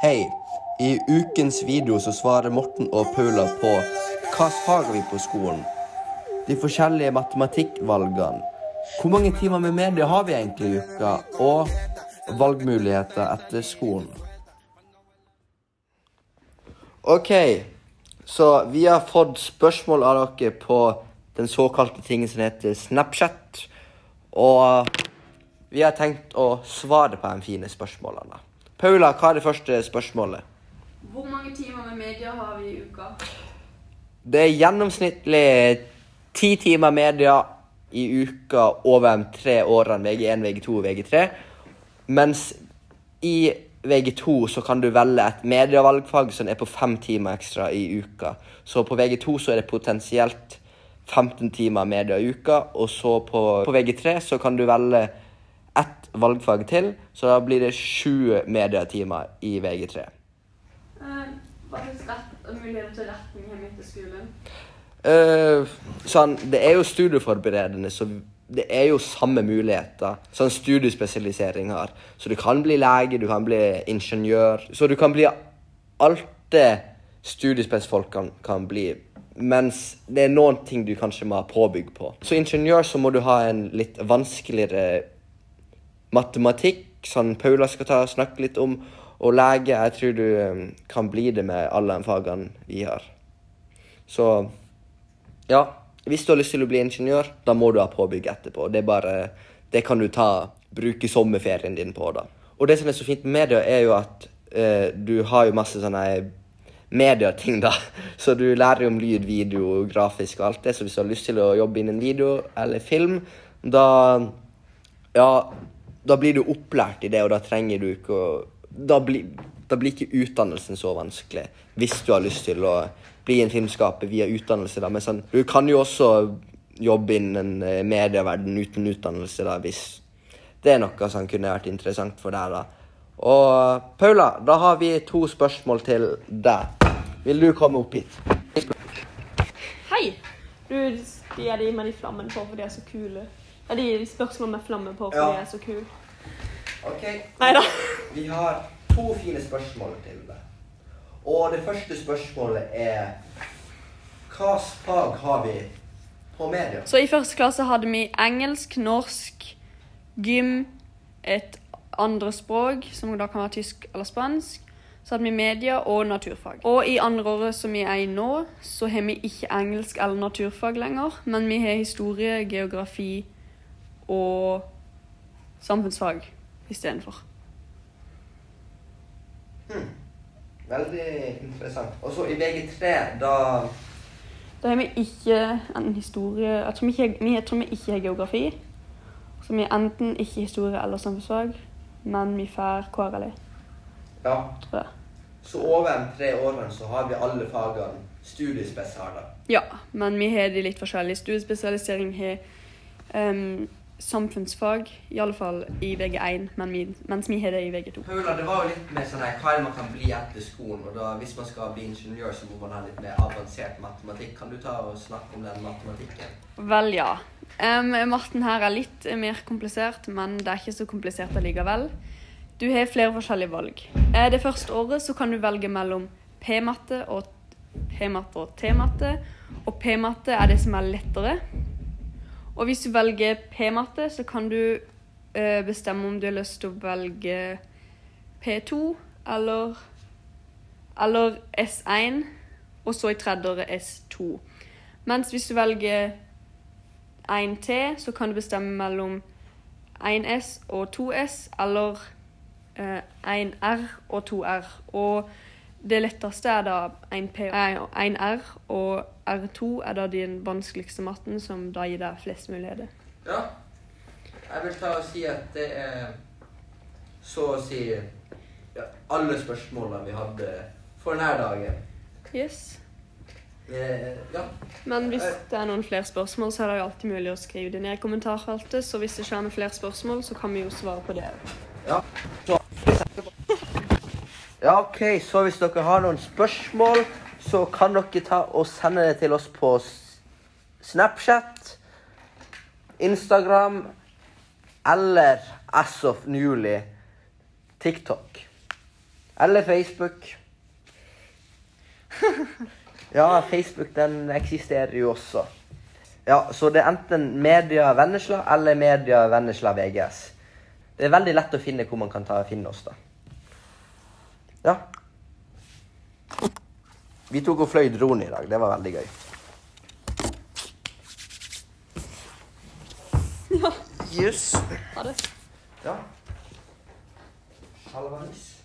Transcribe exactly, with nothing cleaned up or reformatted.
Hei, i ukens video så svarer Morten og Paula på hva fag vi på skolen, de forskjellige matematikkvalgene, hvor mange timer med media har vi egentlig i uka, og valgmuligheter etter skolen. Ok, så vi har fått spørsmål av dere på den såkalte tingen som heter Snapchat, og vi har tenkt å svare på de fine spørsmålene. Paula, hva er det første spørsmålet? Hvor mange timer med media har vi i uka? Det er gjennomsnittlig ti timer media i uka over de tre årene, V G én, V G to og V G tre. Mens i V G to så kan du velge et medievalgfag som er på fem timer ekstra i uka. Så på V G to så er det potensielt femten timer media i uka, og så på, på V G tre så kan du velge ett valgfag til, så da blir det sju mediatimer i V G tre. Uh, hva slags rett og mulighet til retning hjemme etter skolen? Uh, sånn, det er jo studieforberedende, så det er jo samme muligheter sånn studiespesialisering har. Så du kan bli lege, du kan bli ingeniør, så du kan bli alt det studiespesifolk kan, kan bli, mens det er noen ting du kanskje må ha påbygg på. Så ingeniør så må du ha en litt vanskeligere matematikk, sånn Paula skal ta og snakke litt om, og lege, jeg tror du um, kan bli det med alle de fagene vi har. Så, ja, hvis du har lyst til å bli ingeniør, da må du ha påbygg etterpå. Det er bare, det kan du ta, bruke sommerferien din på da. Og det som er så fint med media er jo at uh, du har jo masse sånne media-ting da. Så du lærer jo om lyd, video, grafisk og alt det, så hvis du har lyst til å jobbe innen video eller film, da, ja, da blir du opplært i det, og da trenger du ikke å... Da blir, da blir ikke utdannelsen så vanskelig, hvis du har lyst til å bli en filmskaper via utdannelse. Da. Men sånn, du kan jo også jobbe innen medieverden uten utdannelse, da, hvis det er noe som kunne vært interessant for deg. Da. Og Paula, da har vi to spørsmål til deg. Vil du komme opp hit? Hei! Du, de er de med de flammene på, for de er så kule. Ja, de spørsmål med flamme på, for ja. De er så kul. Ok, Neida. Vi har to fine spørsmål til deg. Og det første spørsmålet er, hva fag har vi på media? Så i første klasse hadde vi engelsk, norsk, gym, et andre språk, som da kan være tysk eller spansk. Så hadde vi media og naturfag. Og i andre året som vi er i nå, så har vi ikke engelsk eller naturfag lenger, men vi har historie, geografi og samfunnsfag i stedet for. Hmm. Veldig interessant. Og så i V G tre, da... Da har vi ikke en historie... Jeg tror vi ikke, jeg tror vi ikke har geografi. Så vi har enten ikke historie eller samfunnsfag, men vi får K R L E. Ja. Tror jeg. Så over de tre årene så har vi alle fagene studiespesialer. Ja, men vi har de litt forskjellige. Studiespesialisering har um, samfunnsfag, i alle fall i V G én, men vi, mens vi har det i V G to. Paula, det var jo litt mer sånn her, hva er det man kan bli etter skolen, og da, hvis man skal bli ingeniør, så må man ha litt mer avansert matematikk. Kan du ta og snakke om den matematikken? Vel, ja. Um, matten her er litt mer komplisert, men det er ikke så komplisert allikevel. Du har flere forskjellige valg. Det første året så kan du velge mellom P-matte og P-matte og T-matte, og P-matte er det som er lettere. Og hvis du velger P-matte, så kan du uh, bestemme om du har lyst til å velge P to eller, eller S én, og så i tredje året S to. Mens hvis du velger én T, så kan du bestemme mellom én S og to S, eller uh, én R og to R. Og det letteste er da én R, og R to er da den vanskeligste matten, som da gir deg flest muligheter. Ja, jeg vil ta og si at det er så å si ja, alle spørsmålene vi hadde for denne dagen. Yes. Eh, ja. Men hvis det er noen flere spørsmål, så er det jo alltid mulig å skrive det ned i kommentarfeltet, så hvis det kommer flere spørsmål, så kan vi jo svare på det. Ja, så... Ja, ok, så hvis dere har noen spørsmål, så kan dere ta og sende det til oss på Snapchat, Instagram, eller as of newly TikTok. Eller Facebook. Ja, Facebook den eksisterer jo også. Ja, så det er enten Media Vennesla eller Media Vennesla V G S. Det er veldig lett å finne hvor man kan ta, finne oss da. Ja. Vi tok og fløy drone i dag, det var veldig gøy. Ja. Yes. Ha det. Ja. Halvanis.